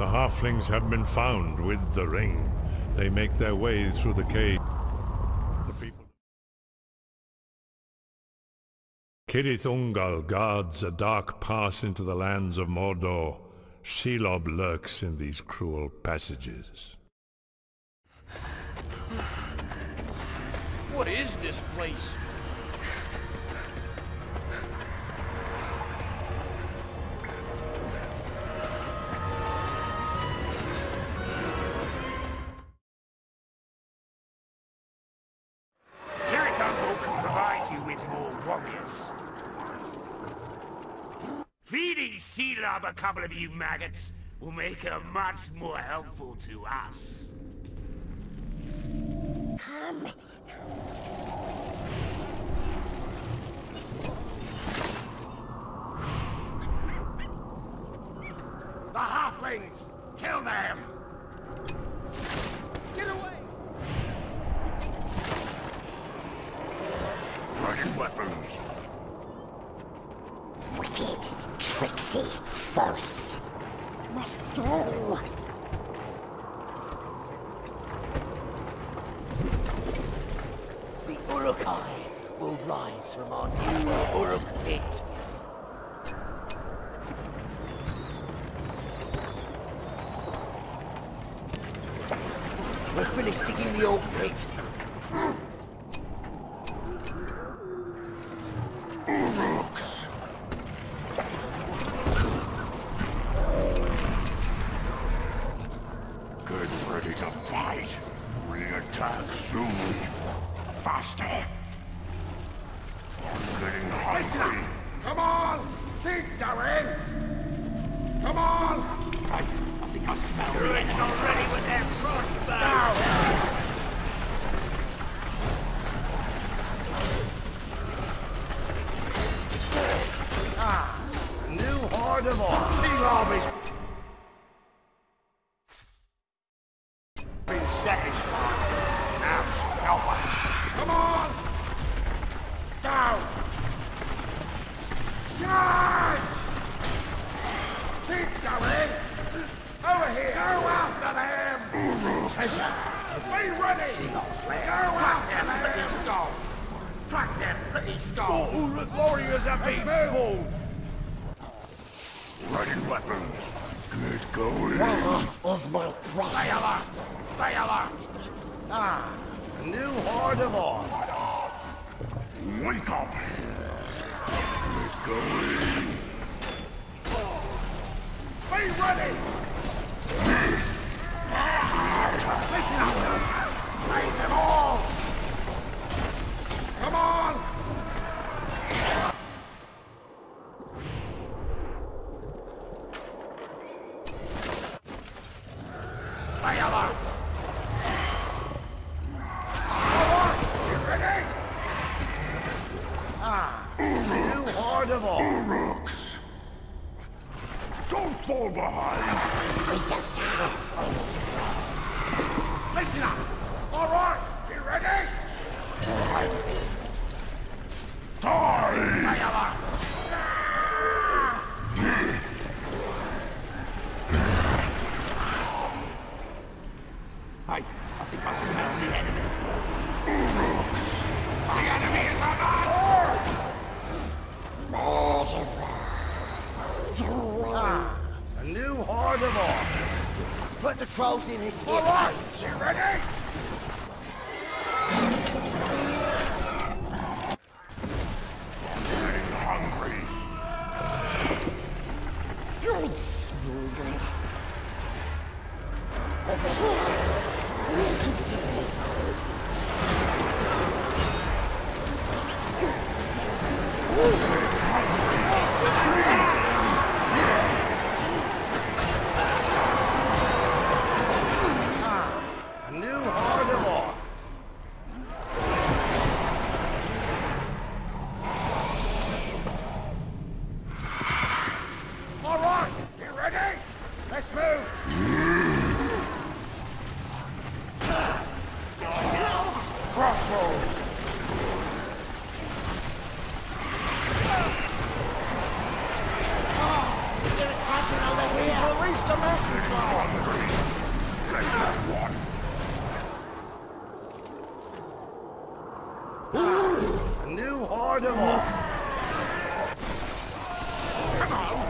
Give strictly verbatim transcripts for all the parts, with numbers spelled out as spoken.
The halflings have been found with the ring. They make their way through the cave. The people... Cirith Ungol guards a dark pass into the lands of Mordor. Shelob lurks in these cruel passages. What is this place? Feeding Shelob a couple of you maggots will make her much more helpful to us. Come. The halflings! Kill them! Get away! Running weapons! Wicked, tricksy, false. Must go. The Uruk-hai will rise from our new Uruk pit. We're finished digging the old pit. Uruks! Get ready to fight. We attack soon. Faster! I'm getting hungry. Come on! Keep going! Come on! I, I think I smell the enemy. Already with their crossbow! Ah, new horde of orcs. Shelob is been satisfied. Now help us. Come on! Down! Charge! Keep going! Over here! Go after them! Treasure! Be ready! Go after them! Pretty skulls! Crack them pretty skulls! More Uruk warriors have been killed! Ready weapons! Get going! Where is my precious? Stay alert! Stay alert! ah, a new horde of orcs. Wake up! Get going! Be ready! Listen up! Slay them all! Come on! Stay alert! Ah, a new horde of orcs. Uruks! Don't fall behind! We don't have any friends. Listen up! All right, you ready? Die! Stay alert! I, I think I smell the enemy. Uruks! The enemy is on us! Murderer. You win. Ah, a new horde of orcs. Put the trolls in his All right, you ready? Getting hungry. Good smoothly. Over here. We can do it. Ah, a new horde of orcs. All right, you ready? Let's move. Crossroads. You hard them all. Come on.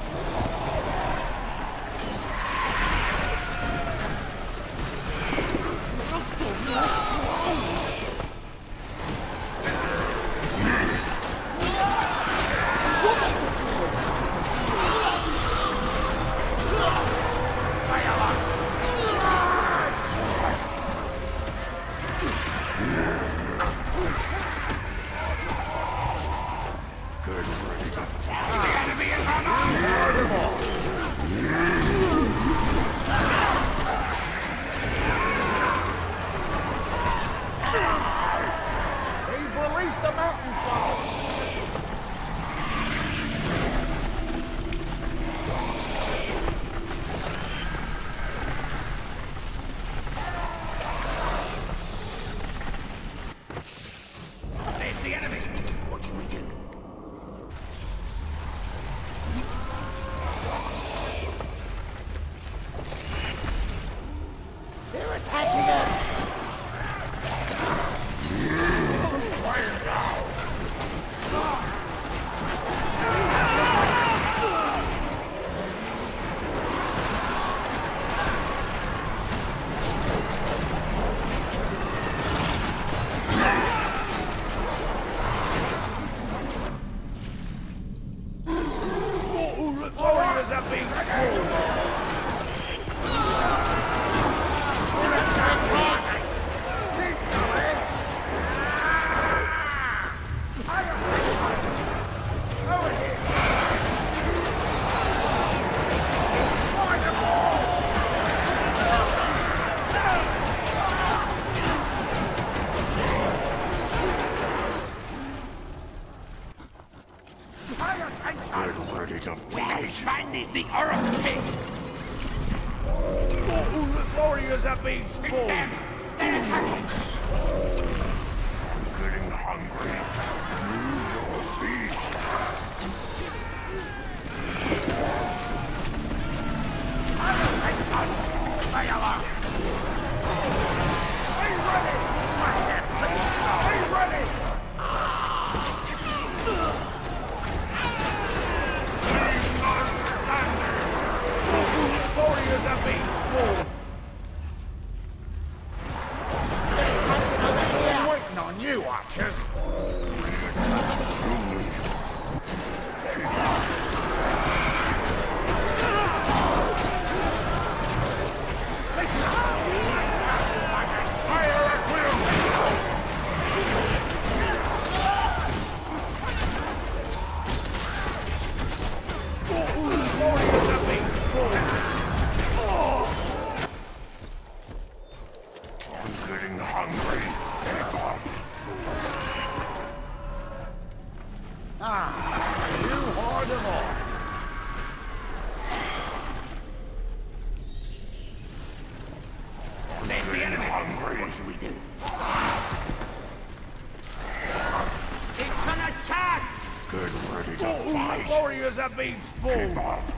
Have been spawned. Keep up.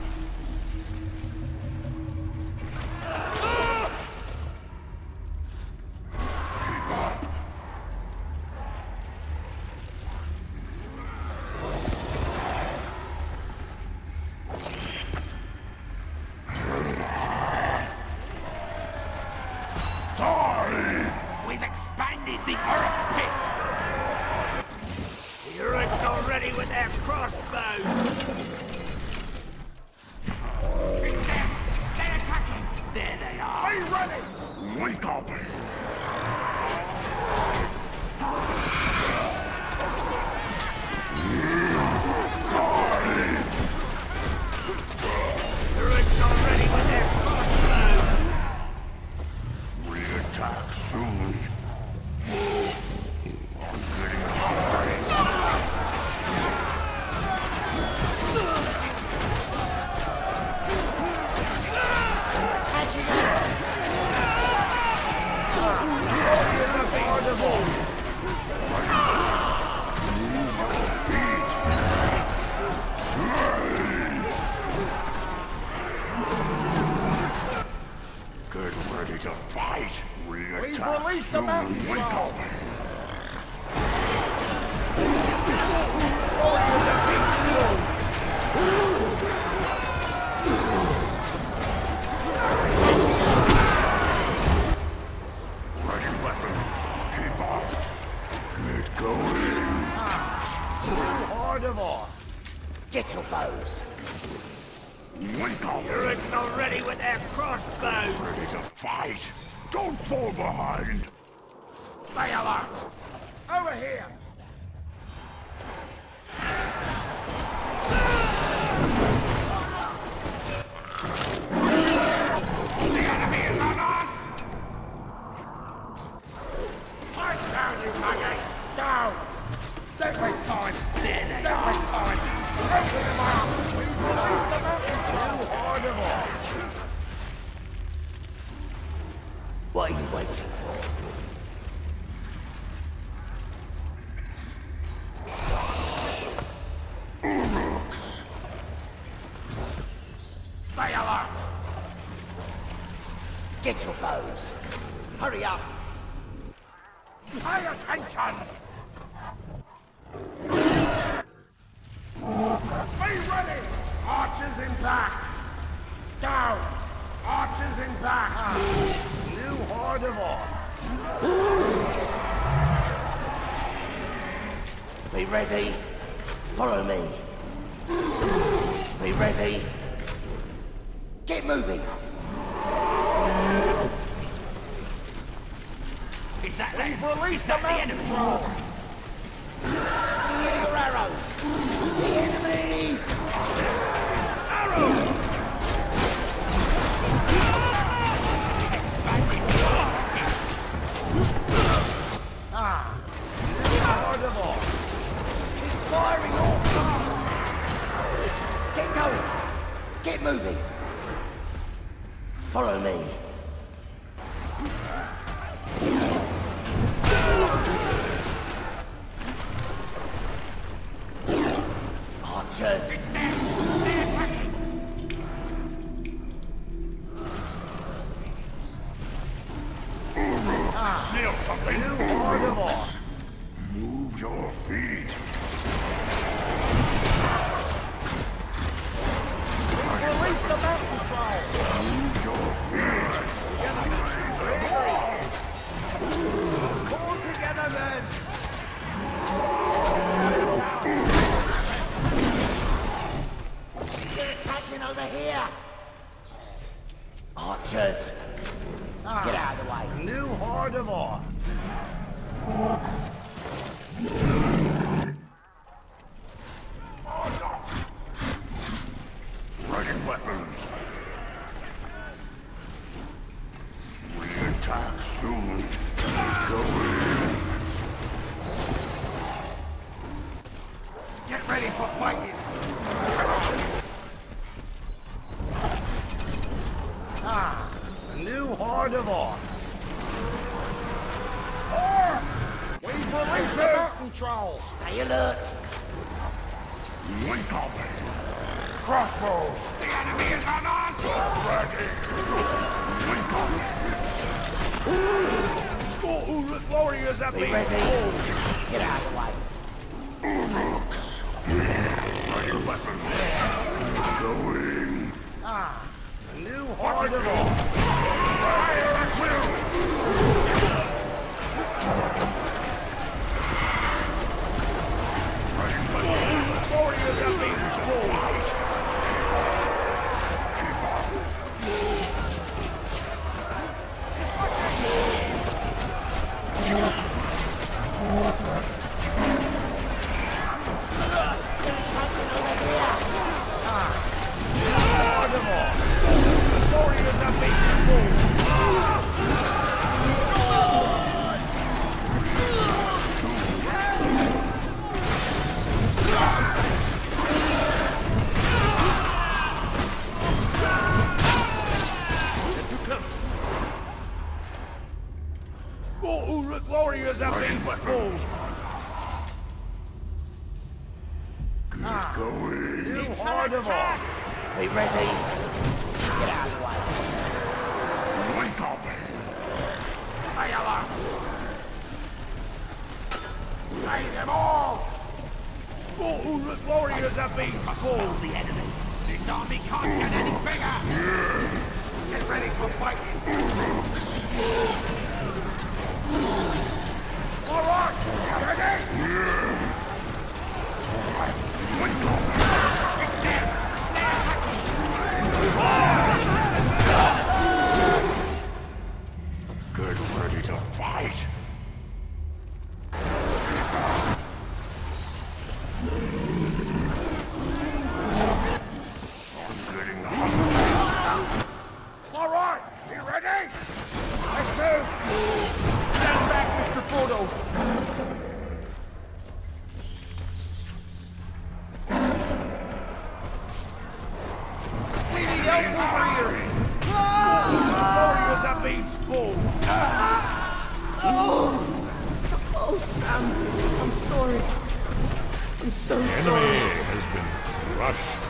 Keep up. Die! We've expanded the Uruk pit. The Uruks are ready with their crossbows. Wake up! Re-attack soon. I'm getting hungry. horde of ore. Get your bows. Wake up! Uruk's already with their crossbows! Ready to fight! Don't fall behind! Stay alert! Over here! The enemy is on us! Fight down, you maggots! Down! Don't waste time! There they Don't are! waste time! Open them up! Release the mountain too hard of all! What are you waiting for? Uruks! Stay alert! Get your bows. Hurry up. Pay attention! Be ready! Archers in back! Down! Archers in back! New horde of ore! Be ready. Follow me. Be ready. Get moving. Is that them? We've released Is that the the mountain enemy? troll! Your arrows. The enemy. Arrows! Expanding rockets! Ah! New horde of ore! He's firing all. Get going. Get moving. Follow me. Archers. It's them! They're attacking! Steal something! New horde of ore! Move your feet! Release the mountain troll! Move your feet! Pull together, men! They're attacking over here. Archers. Get out of the way. New horde of ore! Ready weapons! We attack soon. Go in. Get ready for fighting! Ah, a new horde of ore! Ore! We've released the mountain trolls! Stay alert. Wake up! Crossbows! The enemy is on us! Ready! Wake up! Four Uruk warriors have Be been ready. killed! Get out of the way. Uruks! Ready weapon! Going! Ah, a new horde of ore! Fire at will! Ready weapon! Uruk warriors have been killed! Warriors have been killed! They're too close. More Uruk warriors have been killed! Good going. New horde of ore. Be ready. Get out of the way. Wake up! Stay alert! Slay them all! More Uruk warriors have been killed! The enemy! This army can't get any bigger! Get ready for fighting! All right! Ready? getting hungry. All right, you ready? Let's move. Stand back, Mister Frodo. We need help over here. Warriors are being spoiled. Oh! Oh, Sam. I'm sorry. I'm so The sorry. enemy has been crushed.